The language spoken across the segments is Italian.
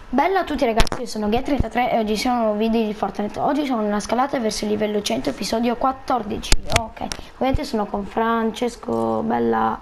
Bella a tutti ragazzi, io sono Get33 e oggi siamo un nuovo video di Fortnite. Oggi sono in una scalata verso il livello 100, episodio 14. Ok, ovviamente sono con Francesco, bella.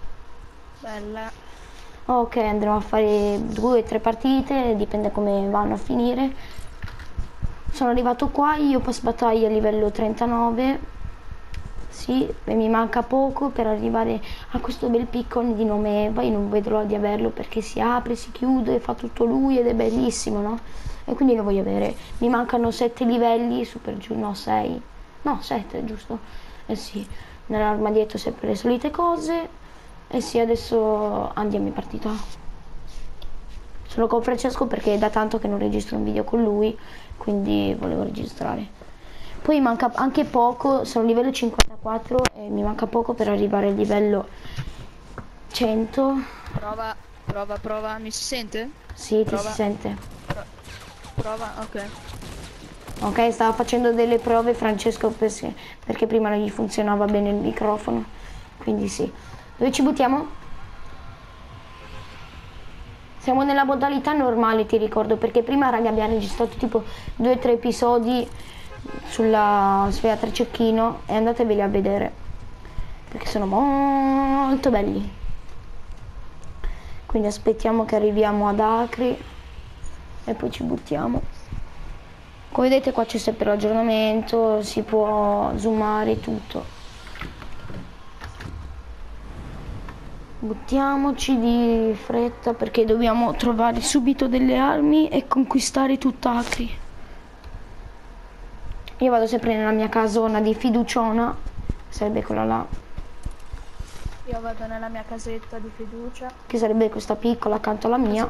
Ok, andremo a fare 2 o 3 partite, dipende come vanno a finire. Sono arrivato qua, io post battaglia a livello 39. Sì, e mi manca poco per arrivare a questo bel piccone di nome Eva. Io non vedo l'ora di averlo perché si apre, si chiude, fa tutto lui ed è bellissimo, no? E quindi lo voglio avere. Mi mancano 7 livelli, su per giù, no 6, no 7 giusto? Eh sì, nell'armadietto sempre le solite cose. E sì, adesso andiamo in partita. Sono con Francesco perché è da tanto che non registro un video con lui, quindi volevo registrare. Poi manca anche poco, sono a livello 54 e mi manca poco per arrivare al livello 100. Prova, mi si sente? Sì, ti si Prova. sente. Prova, ok. Ok, stava facendo delle prove Francesco perché prima non gli funzionava bene il microfono. Quindi sì. Dove ci buttiamo? Siamo nella modalità normale, ti ricordo, perché prima raga abbiamo registrato tipo 2 o 3 episodi sulla sfera 3 cecchino e andateveli a vedere perché sono molto belli. Quindi aspettiamo che arriviamo ad Acri e poi ci buttiamo. Come vedete qua c'è sempre l'aggiornamento, si può zoomare tutto. Buttiamoci di fretta perché dobbiamo trovare subito delle armi e conquistare tutta Acri. Io vado sempre nella mia casona di fiduciona, sarebbe quella là. Io vado nella mia casetta di fiducia. Che sarebbe questa piccola accanto alla mia.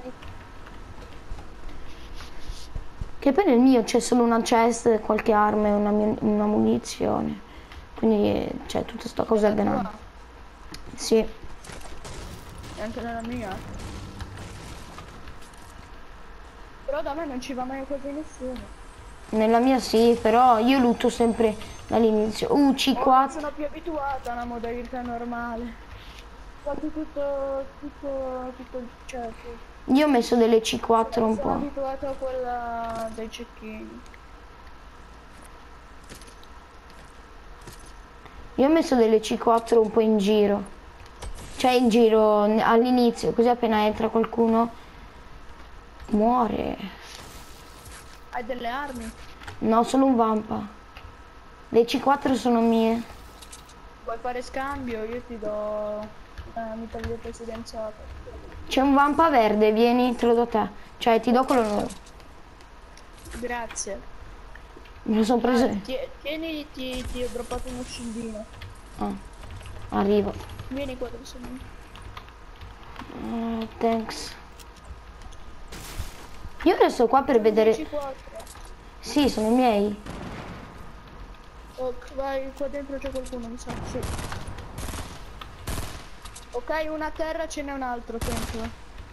Che poi nel mio c'è solo una chest, qualche arma e una munizione. Quindi c'è tutta sta cosa ordenata. Sì. E anche nella mia. Però da me non ci va mai quasi nessuno. Nella mia sì, però io lutto sempre dall'inizio. C4. Sono più abituata a una modalità normale. Fatto tutto il certo. Io ho messo delle C4 un Sono po'. abituata a quella dei cecchini. Io ho messo delle C4 un po' in giro. Cioè in giro all'inizio, così appena entra qualcuno muore. Hai delle armi? No, solo un vampa. Le C4 sono mie. Vuoi fare scambio? Io ti do una mitraglietta presidenziale. C'è un vampa verde, vieni, te lo do a te. Cioè ti do quello nuovo. Grazie. Me lo sono preso. Tieni, ti ho droppato uno scindino. Ah, arrivo. Vieni qua dove sono. Thanks. Io resto qua per vedere. 14. Sì, sono i miei. Ok, vai, qua dentro c'è qualcuno, mi sa. Sì. Ok, una a terra, ce n'è un altro dentro.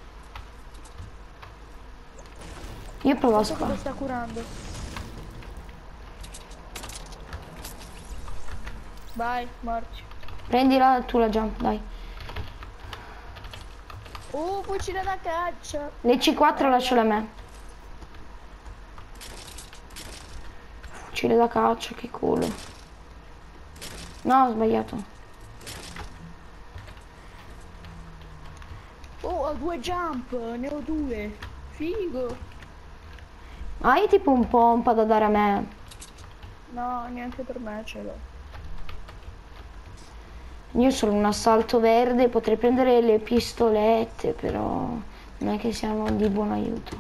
Io provo a Questo cosa sparare. sta curando. Vai, morti. Prendila tu la jump, dai. Fucile da caccia. Le C4 lasciale a me. Fucile da caccia, che culo. No, ho sbagliato. Ho 2 jump, ne ho 2. Figo. Hai tipo un pompa da dare a me? No, neanche per me ce l'ho. Io sono un assalto verde, potrei prendere le pistolette, però non è che siano di buon aiuto.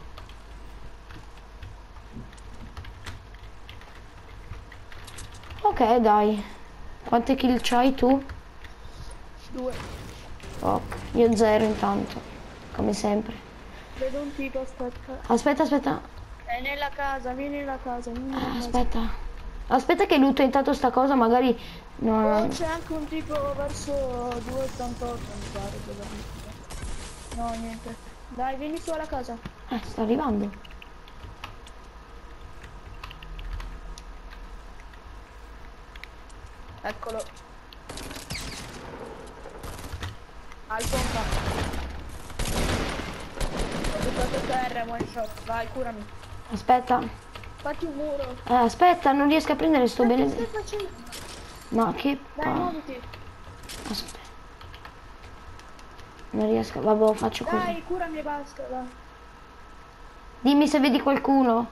Ok, dai. Quante kill c'hai tu? 2. Ok, io 0 intanto, come sempre. Vedo un tipo, aspetta. Aspetta. È nella casa, vieni nella casa, vieni nella casa. Aspetta. Aspetta che lutto intanto sta cosa, magari... No. C'è anche un tipo verso 288, mi pare. No, niente. Dai, vieni su alla casa. Sta arrivando. Eccolo. Al pompa. Ho buttato Sottoterra, one shot, vai, curami. Aspetta. Fatti un muro. Aspetta, non riesco a prendere sto Che bene. stai facendo? Ma che Dai, muoviti. Aspetta. Non riesco. Vabbè, faccio così. Dai, curami e basta, va. Dimmi se vedi qualcuno.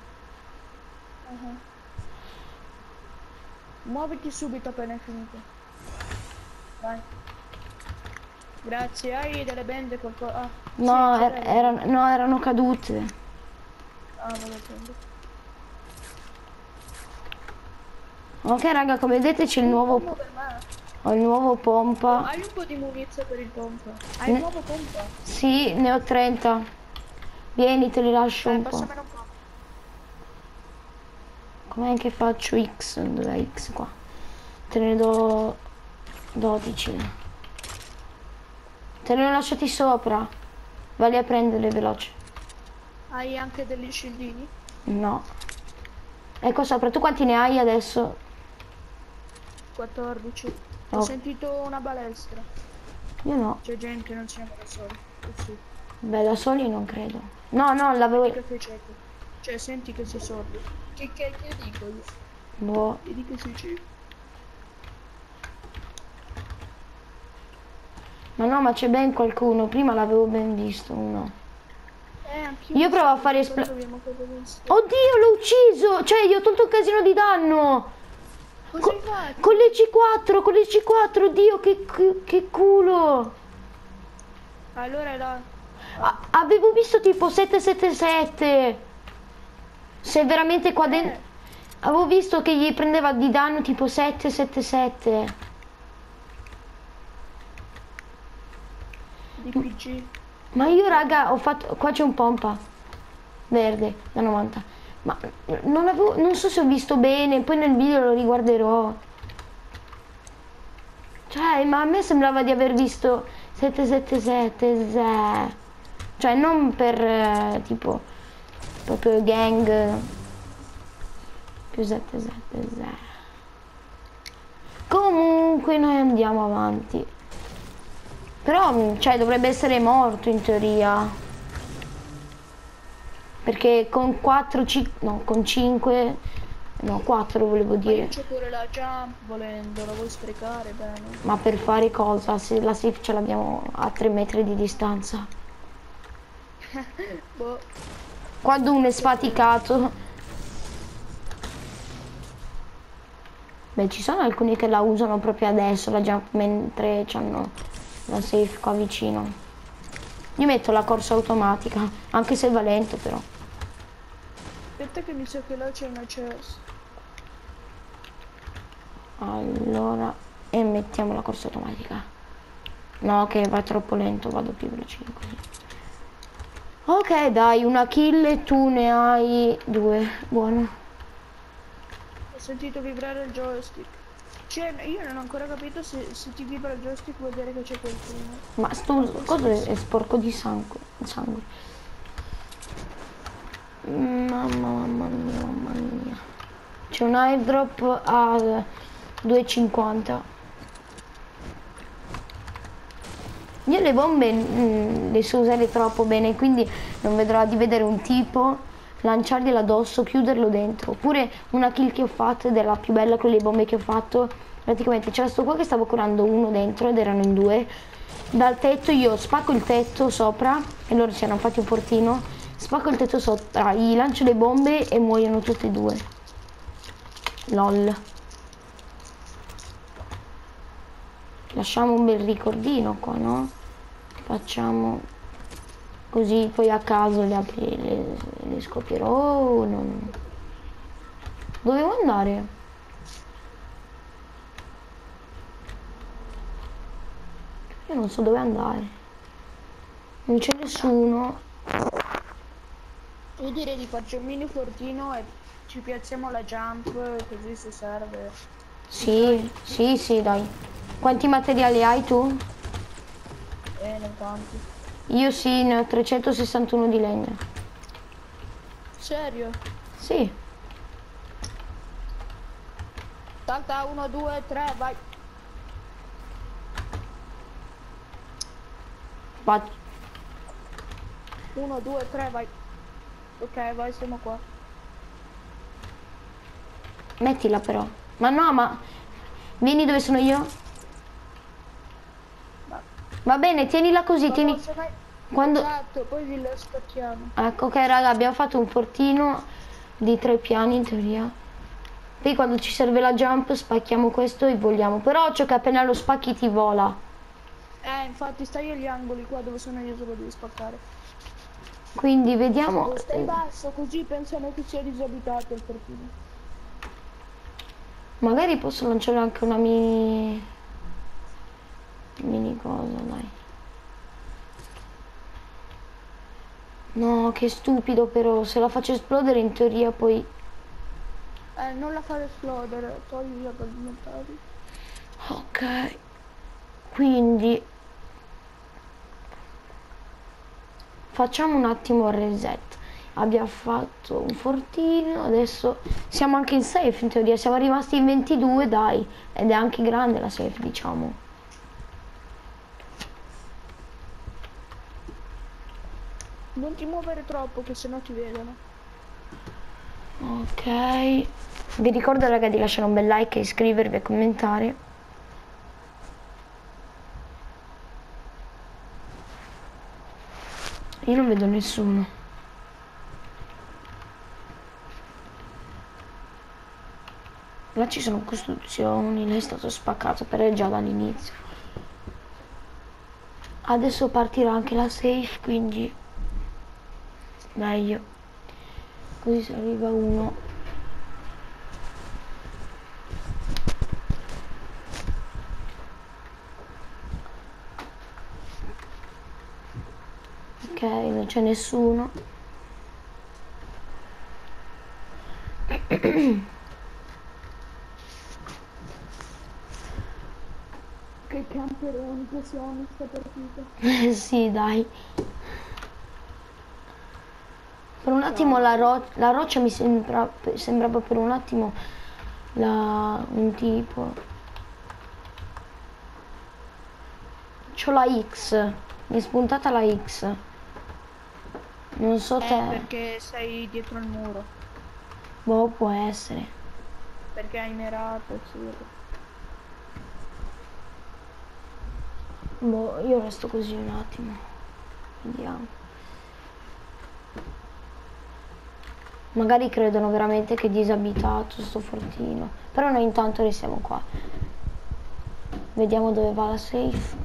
Muoviti subito appena è finito. Vai. Grazie, hai delle bende qualcosa? Ah, No, sì, no, erano cadute. Ah, vado a prendere. Ok raga, come vedete c'è il nuovo. Per me. Ho il nuovo pompa. Hai un po' di munizione per il pompa? Hai il nuovo pompa? Sì, ne ho 30. Vieni, te li lascio un po'. Passamene un po'. Com'è che faccio X? Dov'è X qua? Te ne do 12. Te ne ho lasciati sopra. Vai a prendere veloce. Hai anche degli scildini? No. Ecco sopra, tu quanti ne hai adesso? 14. Oh. Ho sentito una balestra. Io no. C'è gente che non siamo da soli. Sì. Beh, da soli non credo. No, l'avevo. Che facete? Cioè, senti che si sordi. Che dico io? Boh. Vedi che si c'è. Ma no, ma c'è ben qualcuno. Prima l'avevo ben visto uno. Anch'io. Io provo a fare Oddio, l'ho ucciso! Cioè, gli ho tolto un casino di danno! Cosa hai fatto? Con le C4, oddio, che culo! Allora là. Avevo visto tipo 777. Se veramente qua dentro. Avevo visto che gli prendeva di danno tipo 777. DPG. Ma io raga ho fatto. Qua c'è un pompa verde da 90. Ma non so se ho visto bene, poi nel video lo riguarderò. Cioè, ma a me sembrava di aver visto 777. Cioè non per tipo proprio gang. Più 770. Comunque noi andiamo avanti. Però cioè dovrebbe essere morto in teoria. Perché con 4, no, con 5, no 4 volevo dire. C'è pure la jump volendo, la vuoi sprecare bene. Ma per fare cosa? Se la safe ce l'abbiamo a 3 metri di distanza. Boh. Quando uno è sfaticato. Beh, ci sono alcuni che la usano proprio adesso, la jump, mentre hanno la safe qua vicino. Io metto la corsa automatica, anche se va lento però. Aspetta che mi sa che là c'è una chest. Allora, e mettiamo la corsa automatica. No, che va troppo lento, vado più veloce così. Ok, dai, una kill e tu ne hai 2. Buono. Ho sentito vibrare il joystick. Cioè, io non ho ancora capito se ti vibra il joystick vuol dire che c'è qualcuno. Ma sto coso è sporco di sangue. Mamma mia. C'è un airdrop a 2,50. Io le bombe le so usare troppo bene, quindi non vedrò di vedere un tipo, lanciargliela addosso, chiuderlo dentro. Oppure una kill che ho fatto, ed era la più bella con le bombe che ho fatto. Praticamente c'era sto qua che stavo curando uno dentro ed erano in 2. Dal tetto io spacco il tetto sopra, e loro si erano fatti un fortino. Spacco il tetto sopra, gli lancio le bombe e muoiono tutti e 2. LOL. Lasciamo un bel ricordino qua, no? Facciamo così, poi a caso le scoprirò. Oh, no. Dovevo andare? Io non so dove andare. Non c'è nessuno. Io direi di farci un mini fortino e ci piazziamo la jump, così se serve. Sì, dai. Quanti materiali hai tu? Non tanti. Io sì, ne ho 361 di legna. Serio? Sì. Salta 1, 2, 3, vai. 1, 2, 3, vai. Ok, vai, siamo qua. Mettila però. Ma no, ma... Vieni dove sono io. Ma... Va bene, tienila così, Ma tieni... se vai... Quando... Esatto, poi li spacchiamo. Ecco che raga, abbiamo fatto un fortino di 3 piani in teoria. Poi quando ci serve la jump spacchiamo questo e vogliamo. Però ciò che appena lo spacchi ti vola. Infatti stai agli angoli qua dove sono io, solo devi spaccare. Quindi vediamo. Oh, stai basso, così pensano che sia disabitato il fortino. Magari posso lanciare anche una mini cosa, dai. No, che stupido però, se la faccio esplodere in teoria poi... Non la fare esplodere, togli gli alimentari. Ok. Quindi... Facciamo un attimo il reset. Abbiamo fatto un fortino, adesso siamo anche in safe in teoria, siamo rimasti in 22, dai. Ed è anche grande la safe, diciamo. Non ti muovere troppo che sennò ti vedono. Ok. Vi ricordo raga di lasciare un bel like, iscrivervi e commentare. Io non vedo nessuno. Là ci sono costruzioni, lei è stato spaccato per già dall'inizio. Adesso partirà anche la safe, quindi meglio. Così se arriva uno. Ok, non c'è nessuno. Che camperoni che siamo in questa partita. Sì, dai. Per un attimo la roccia mi sembrava per un attimo un tipo. C'ho la X, mi è spuntata la X. Non so te. Perché sei dietro il muro. Boh, può essere. Perché hai mirato, sì. Boh, io resto così un attimo. Vediamo. Magari credono veramente che è disabitato sto fortino. Però noi intanto restiamo qua. Vediamo dove va la safe.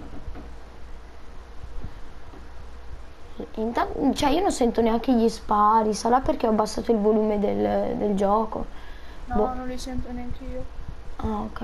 Intanto, cioè io non sento neanche gli spari. Sarà perché ho abbassato il volume del gioco. No, Boh. non li sento neanche io. Ah, ok.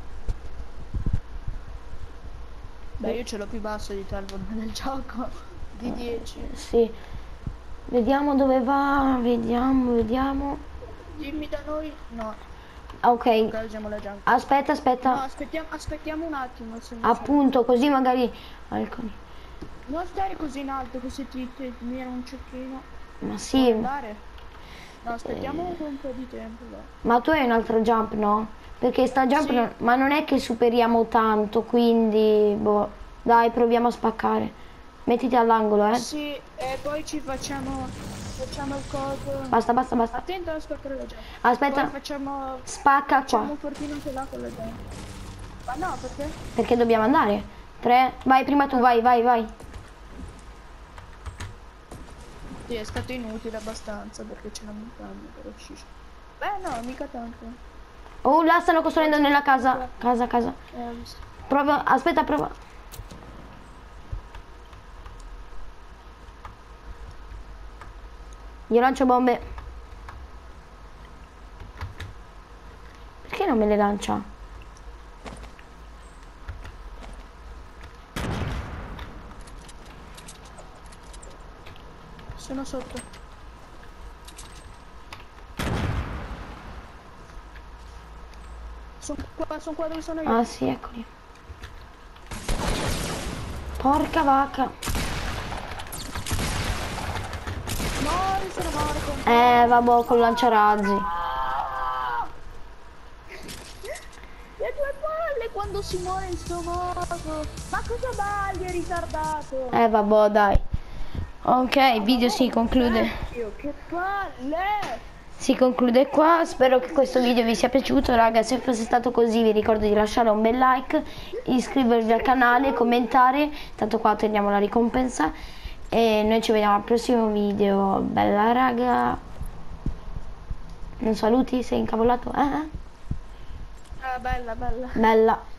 Beh, io ce l'ho più basso di te il volume del gioco. Di 10. Sì. Vediamo dove va. Vediamo. Dimmi da noi. No. Ok. Ok, usiamo la jump. Aspetta, No, aspetta. aspettiamo un attimo. Se non Appunto, così magari... Alcuni. Non stare così in alto, così ti mira un cecchino. Ma Puoi sì. andare? No, aspettiamo un po' di tempo. Va. Ma tu hai un altro jump, no? Perché sta jump... Sì. ma non è che superiamo tanto, quindi... Boh. Dai, proviamo a spaccare. Mettiti all'angolo, eh. Sì, e poi ci facciamo il coso. Basta. Attento a spaccare la jump. Aspetta. Poi facciamo Spacca qua. un fortino anche là con la jump. Ma no, perché? Perché dobbiamo andare. 3. Vai, prima tu, vai. Sì, è stato inutile abbastanza perché c'è la montagna, però scisci. Beh no, mica tanto. Oh, là stanno costruendo nella casa. Casa. Ho visto. Prova, aspetta, prova. Io lancio bombe. Perché non me le lancia? Sono sotto. Sono qua dove sono io. Ah sì, eccoli. Porca vacca. No, io sono morto. Vabbè, col lanciarazzi. Le tue palle quando si muore in sto modo. Ma cosa balli, è ritardato? Vabbè, dai. Ok, il video si conclude. Che palle! Si conclude qua, spero che questo video vi sia piaciuto, raga. Se fosse stato così vi ricordo di lasciare un bel like, iscrivervi al canale, commentare, tanto qua otteniamo la ricompensa e noi ci vediamo al prossimo video. Bella raga. Non saluti? Sei incavolato? Ah, bella, bella. Bella.